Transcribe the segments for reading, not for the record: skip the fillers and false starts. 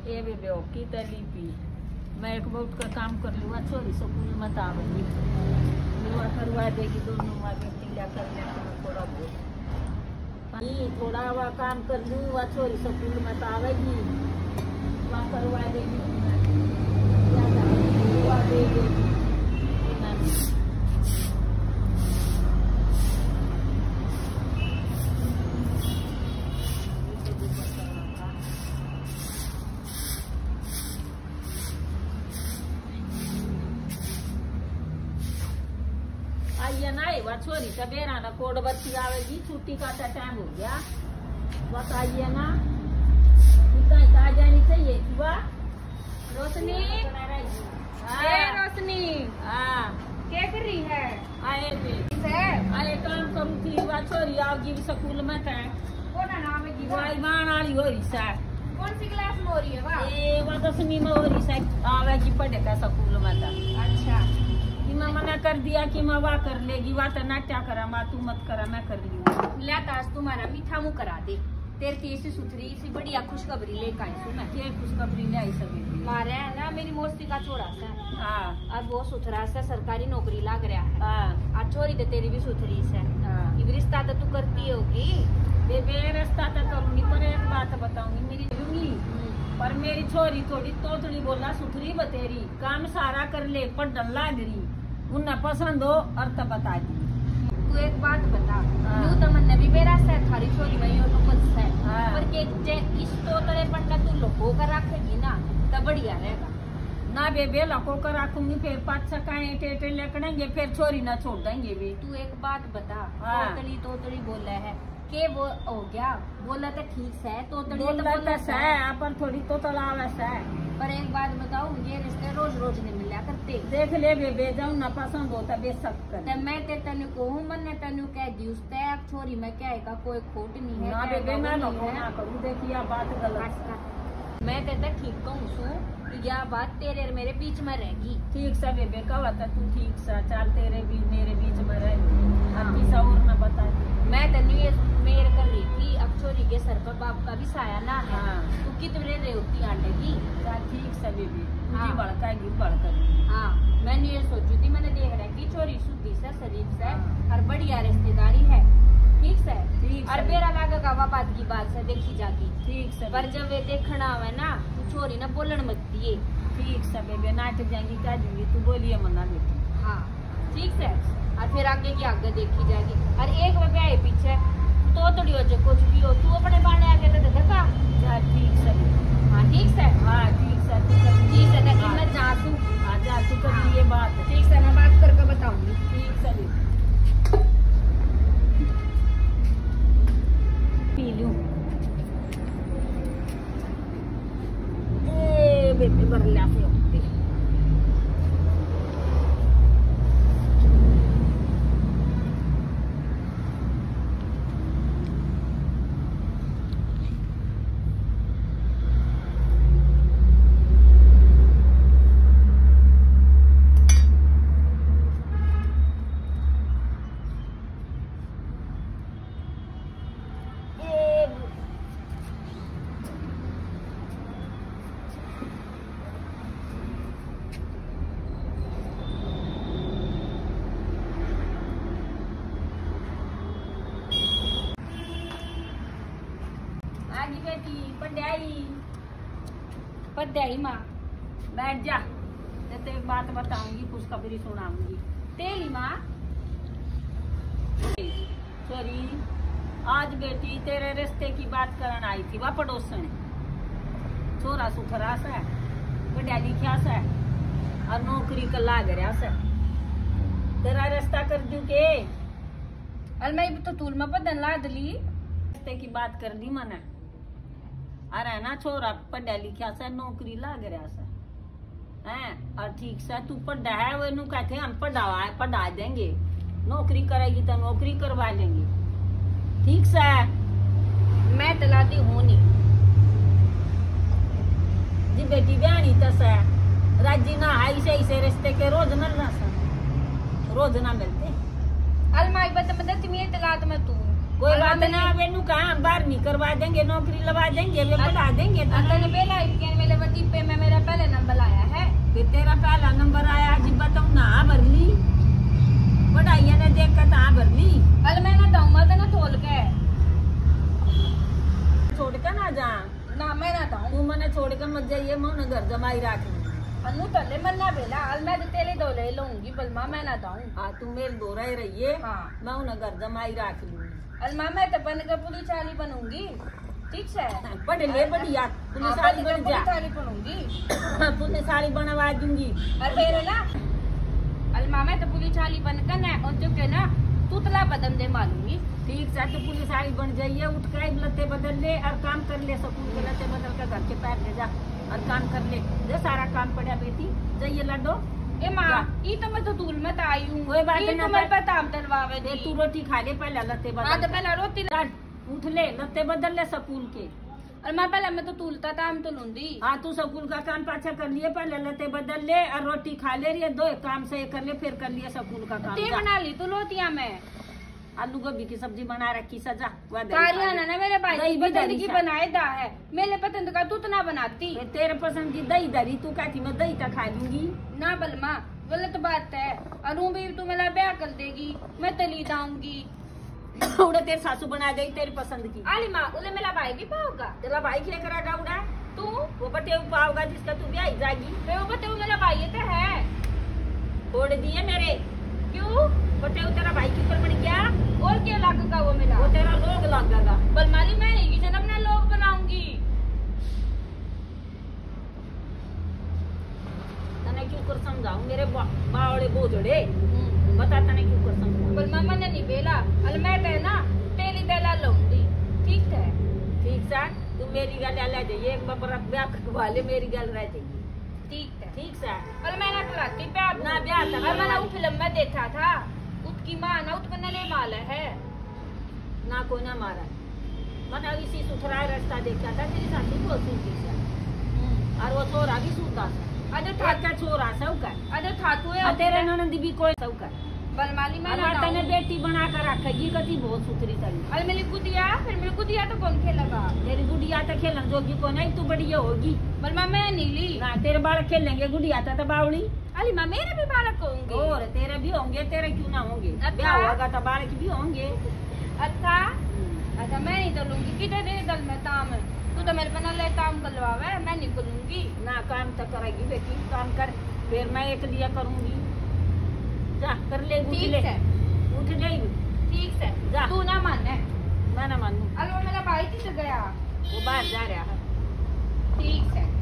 ये भी बेवकी तली पी मैं एक बहुत का काम कर लूँगा छोरी स्कूल मत आवेगी मेवा करवा देगी दोनों आगे टीला कर ले थोड़ा बहुत थोड़ा वह काम कर लूँ वह छोरी स्कूल मत आवेगी वह करवा देगी आइए ना वह छोरी सवेरा ना कोड बत्ती आवेगी छुट्टी का टाइम हो गया बताइए ना आ जानी चाहिए सुबह रोशनी रोशनी हाँ क्या कर रही है? आए काम करूँ थी वह छोरी आओगी स्कूल में था कौन नाम है? ईमान वाली हो रही सा कौन सी क्लास में हो रही है? वह 10वीं में हो रही सा आवेगी पढ़ेगा स्कूल में था। अच्छा मैं मना कर दिया कि मैं वाह कर लेगी वाह तो नाट्या करा माँ तू मत करा मैं कर ली ला आज तुम्हारा मीठा मुँह करा दे तेरे की ऐसी सुथरी सी बढ़िया खुशखबरी लेकर आई सुना ये खुशखबरी ले आई सभी मारे है ना मेरी मोस्ती का छोरा सा हाँ और वो सुथरा सा सरकारी नौकरी लग रहा है हाँ आज छोरी तो तेरी भी सुथरी से हाँ रिश्ता तो तू करती होगी बेबे रिश्ता तो करूंगी पर एक बात बताऊंगी मेरी लूंगी पर मेरी छोरी थोड़ी तोतड़ी बोला सुथरी बतेरी काम सारा कर ले पर डल्ला गिरी उन्हें पसंद हो और तब बता दी तू एक बात बता यूं तो मन भी मेरा से थारी छोरी वही हो तो कुछ है पर के इस तोतड़े पन्ना तू लोगों का रखेगी ना तब बढ़िया रहेगा ना बेबे लको कर रखूंगी फिर 5-6 टेटे लेकड़ेंगे फिर छोरी ना छोड़ देंगे भी तू एक बात बता तोतड़ी तोतड़ी बोला है के वो हो गया बोला तो ठीक है तोतड़ी बोला है अपन थोड़ी तोतला वैसा है पर एक बात बताओ ये रिश्ते रोज रोज नहीं मिला करते देख ले बेबे जाऊँ ना पसंद होता बेशक कर मैं ते तेन कहूँ मन ने तेन कह दी उसते छोरी में क्या है कोई खोट नहीं है ना बेबे मैं ना करूँ देखिए बात गलत मैं कहता ठीक कहूँ सू यह बात तेरे मेरे बीच में रहेगी ठीक सा बेबे कहा था तू ठीक सा चाल तेरे भी मेरे बीच में रहेगी अब किसा और ना बता मैं तेन ये मेर कर रही थी अब छोरी के सर पर बाप का भी साया ना है तू कितने रे होती आंटे की ठीक सा बेबी हाँ बड़काएगी बड़कर हाँ मैंने ये सोची थी मैंने देख रहा कि छोरी शुद्धि से शरीफ से और बढ़िया रिश्तेदारी है ठीक से और बेरा लागेगा बात की बात से देखी जाती ठीक से पर जब वे देखना हुआ ना तू छोरी ना बोलन मत दिए ठीक से बेबे नाट जाएंगी क्या दूंगी तू बोलिए मना बेटी हाँ ठीक से और फिर आगे की आगे देखी जाएगी और एक रुपया है पीछे तो थोड़ी हो कुछ भी हो तू अपने बाने आके तो देखा ठीक से हाँ ठीक से हाँ ठीक से ठीक है मैं जासू हाँ जासू कर ये बात ठीक से मैं बात करके बताऊंगी ठीक से पी लूं बेबे बरला से बेटी पढ़ाई माँ बैठ जा तो एक बात बताऊंगी खुशखबरी सुनाऊंगी तेरी माँ सॉरी आज बेटी तेरे रिश्ते की बात करने आई थी वह पड़ोसन छोरा सुथरा सा बढ़िया लिखा सा और नौकरी का लाग रहा सा तेरा रिश्ता कर दू के मैं तो तूल में बदन ला दली रिश्ते की बात कर दी मैंने अरे ना छोरा पढ़ा लिखा सा नौकरी लाग रहा सा है और ठीक सा तू पढ़ा है वो नु कहते हम पढ़ा देंगे नौकरी करेगी तो नौकरी करवा लेंगे ठीक सा मैं तलाती हूँ नहीं जी बेटी बयानी तसा राजी ना आई से रिश्ते के रोज ना मिलते अलमाई बता तुम्हें तलात में तू कोई बात ना, वेनू कहाँ 12वीं करवा देंगे, नौकरी लगा देंगे, वे पढ़ा देंगे। तने बेला इनके मेरे वजीफे में मेरा पहले नंबर आया है। फिर तेरा पहला नंबर आया जी, बताऊँ ना भरली पढ़ाई ने देख कर ता भरली। अल मैं ना दाऊँ मत ना तोल के छोड़ कर ना जा ना, मैं ना दाऊँ तू मने छोड़ कर मत जाइए, मैं घर जमाई राख अनु तले मन ना बेला। अल मैं तो तेरे दो ले लूंगी बलमा, मैं ना दाऊँ। हाँ तू मेरे दो रह रही है, हाँ मैं उन्हें घर जमाई राख लूंगी। अलमा मैं तो बन के पुलिस वाली बनूंगी, ठीक है? पढ़ ले बढ़िया, पुलिस वाली बन जा, पुलिस वाली बनूंगी, पुलिस वाली बनवा दूंगी। और फिर ना अलमा मैं तो पुलिस वाली बनकर ना और चुके ना तुतला बदन दे मारूंगी। ठीक है, तो पुलिस वाली बन जाइए, उठ कर लत्ते बदल ले और काम कर ले, सकून के लत्ते बदल कर घर के पैर ले जा और काम कर ले। जो सारा काम पड़ा बेटी, जाइए लड्डो। ए माँ, ये तो मैं तो दूर में आई हूँ, कोई बात ये ना, तो मैं पता हम तलवावे दे, दी। तू रोटी खा ले पहले, लत्ते हाँ तो बदल पहला रोटी उठ ले, लत्ते बदल ले सकूल के। और मैं पहले मैं तो तुलता था, हम तो लूंदी। हाँ तू सकूल का काम पाछा कर लिए, पहले लत्ते बदल ले और रोटी खा ले रही, दो काम से कर ले, फिर कर लिए सकूल का काम। ते जा। बना ली तो लोतिया में आलू गोभी की सब्जी बना रखी, सजा कारिया ना मेरे भाई दही की भी पसंद धरी की सा। बनाए दा है, मेरे पसंद का तू ना बनाती तेरे पसंद की दही धरी, तू कहती मैं दही तक खा लूंगी। ना बलमा, गलत बात है। अनु भी तू मेरा ब्याह कर देगी, मैं तली जाऊंगी। उड़ा तेरे सासू बना देगी तेरी पसंद की। आली माँ उले मेरा भाई भी पाओगा, तेरा भाई क्या करेगा उड़ा? तू वो बटे पाओगा जिसका तू ब्याह जाएगी। मैं वो बताऊँ मेरा भाई ये तो है। छोड़ दिए मेरे, क्यों? बटे तेरा भाई की ऊपर पड़ गया, और क्या लगेगा वो मेरा? वो तेरा लोग लगेगा। बलमाली मैं नहीं किसी अपना लोग बनाऊंगी। तने क्यों कर समझाऊं मेरे बावड़े बोझड़े, बता तने क्यों कर समझाऊं? बलमा मैंने नहीं बेला, अल मैं तो ना तेरी दला लूंगी, ठीक है? ठीक सा, तू मेरी गल ले जाइए, एक बार ब्याह करवा ले, मेरी गल रह जाएगी। ठीक है, ठीक सा, अल मैं ना कराती प्यार ना ब्याह और मैंने वो फिल्म में देखा था, उसकी माँ ना उसको नले माला है ना कोई ना मारा। मैंने इसी सुथरा रास्ता देखा था, तेरी सासू को सूती सा और वो छोरा भी सूता था। अरे का छोरा सौका, अरे थातू है तेरे ननद भी कोई सौका। बलमाली मैं ना तने बेटी बना कर रखेगी, कति बहुत सुथरी तरी। अरे मेरी गुदिया, फिर मेरी गुदिया तो कौन खेलेगा? तेरी गुड़िया तो खेलन जोगी को नहीं, तू बढ़िया होगी। बलमा मैं नीली ना तेरे बालक खेलेंगे, गुड़िया तो बावड़ी। अली माँ मेरे भी बालक होंगे। और तेरे भी होंगे, तेरे क्यों ना होंगे? अच्छा। ब्याह होगा तो बालक भी होंगे। अच्छा अच्छा, मैं नहीं तलूंगी किधर दे दल में ताम, तू तो मेरे बना ले काम करवावे, मैं नहीं करूंगी ना। काम तो करेगी बेटी, काम कर, फिर मैं एक लिया करूंगी। जा कर ले, उठ ठीक ले, है उठ जाई। ठीक है, जा। तू ना माने। मैं ना मानू, अलो मेरा भाई किधर गया? वो बाहर जा रहा है। ठीक है।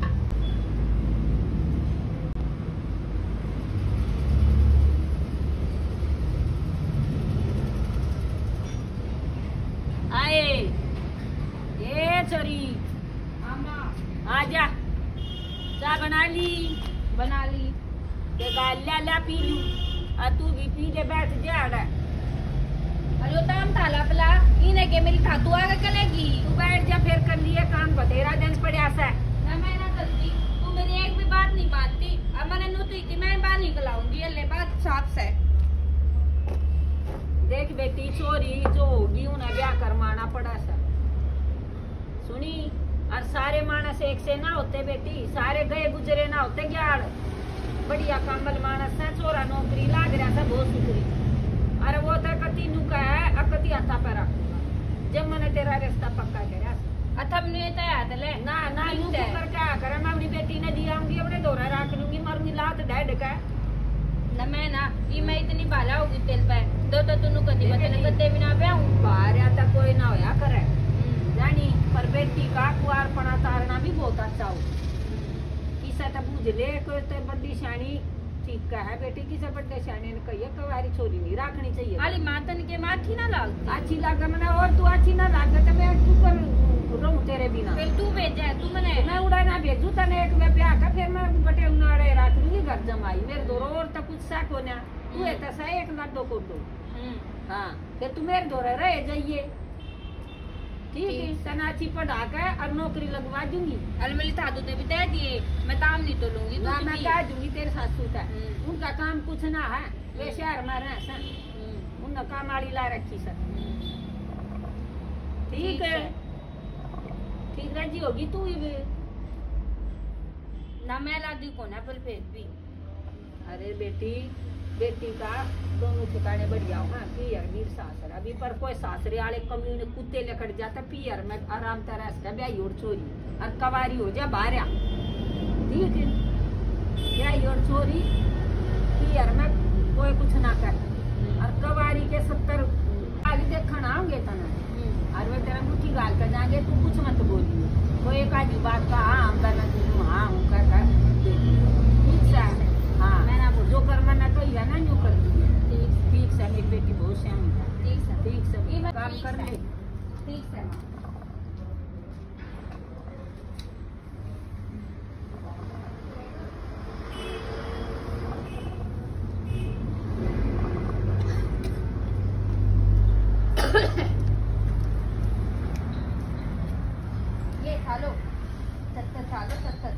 आए ए चोरी, आजा, चाय बना ली? बना ली। ते गालिया ला पी लू, और तू भी पी ले, बैठ जा। अरे वो ताम ताला पला इन्हें के मेरी थातू आगे चलेगी। तू बैठ जा, फिर कर लिए काम, बतेरा दिन पड़ा सा। ना मैं ना चलती, तू मेरी एक भी बात नहीं मानती। अब मैंने नूती थी, मैं बाहर निकलाऊंगी, अल्ले बात साफ से। देख बेटी, चोरी जो होगी उन्हें ब्याह करवाना पड़ा सा, सुनी? और सारे मानस एक से ना होते बेटी, सारे गए गुजरे ना होते ग्याड़। बढ़िया कामल मानस है, चोरा नौकरी लाग रहा था बहुत सुथरी। अरे वो तो कति नुका है, अकति हथा पर रखूंगा जब मैंने तेरा रिश्ता पक्का करा। अथम ने तैयार ले ना ना यूं कर क्या करे, मैं अपनी बेटी ने दिया आऊंगी, अपने दोहरा रख लूंगी, मरूंगी लात डेढ़ का। न मैं ना ये मैं इतनी बाला होगी तेल पे दो तो तुनु कदी बचने कदे बिना ब्याहूं बाहर आता कोई ना होया करे जानी, पर बेटी का कुआरपना तारना भी बहुत अच्छा हो। किसा तो बुझ ले, कोई तो बड़ी शानी ठीक का है बेटी, किसा बड़े शानी ने कही कवारी छोरी नहीं रखनी चाहिए। अली मातन के माथी ना लागती अच्छी लागे मैंने, और तू अच्छी ना लागे तो मैं तू कर रहूं तेरे बिना। फिर तू भेजा तू मने मैं उड़ा ना भेजू तने, एक मैं ब्याह का फिर मैं बटे उनाड़े रख लूंगी घर जमाई मेरे दो और तो कुछ सा को ना तू है तो सा एक लाडो को दो। हाँ फिर तू मेरे दोरे रह जाइए, ठीक है? तनाची पढ़ा के और नौकरी लगवा दूंगी। अलमली थादू ने भी दे दिए, मैं ताम नहीं तो लूंगी ना मैं कह दूंगी तेरे सासू का, हम्म। उनका काम कुछ ना है, वे शहर में रह सन, उनका काम आड़ी ला रखी सर। ठीक है, ठीक राजी होगी तू भी ना। मैं लादी को ना पर फिर भी अरे बेटी का दोनों ठिकाने बढ़िया होगा। पियर वीर सासर अभी पर कोई सासरे वाले कमी ने कुत्ते लेकर जाता पियर में आराम तरह से ब्याही और चोरी और कवारी हो जा बाहर ठीक है। ब्याही और चोरी पियर में कोई कुछ ना कर और कवारी के 70 आगे देखना आओगे तना और वे तेरा मुट्ठी गाल कर जाएंगे तू कुछ मत बोली तो एक आधी बात का हाँ हम करना तुझे हाँ हूँ कर ठीक से हाँ मैं ना जो करना ना तो या ना यूँ कर दी ठीक से मेरी बेटी बहुत श्याम ठीक से काम कर ले ठीक से ये खा लो 70 खा लो 70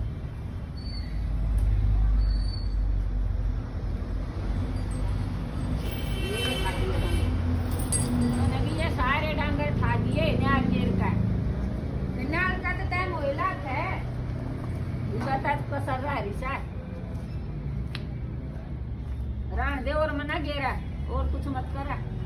ये सारे डांगर खा दिए नारियल का तो टाइम होइला है बता पसर रहा रिसा रान दे और मना गेरा और कुछ मत करा